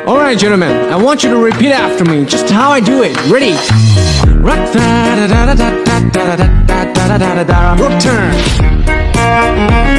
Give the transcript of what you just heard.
Alright, gentlemen, I want you to repeat after me, just how I do it. Ready? Rock turn.